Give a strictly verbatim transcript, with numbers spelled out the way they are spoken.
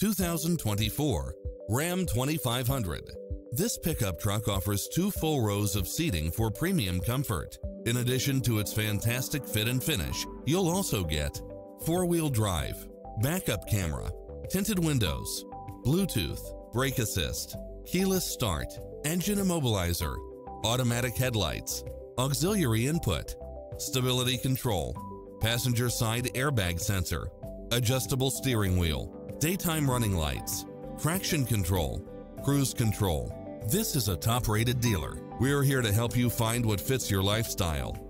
two thousand twenty-four Ram twenty-five hundred. This pickup truck offers two full rows of seating for premium comfort. In addition to its fantastic fit and finish, you'll also get four-wheel drive, backup camera, tinted windows, Bluetooth, brake assist, keyless start, engine immobilizer, automatic headlights, auxiliary input, stability control, passenger side airbag sensor, adjustable steering wheel, daytime running lights, traction control, cruise control. This is a top-rated dealer. We're here to help you find what fits your lifestyle.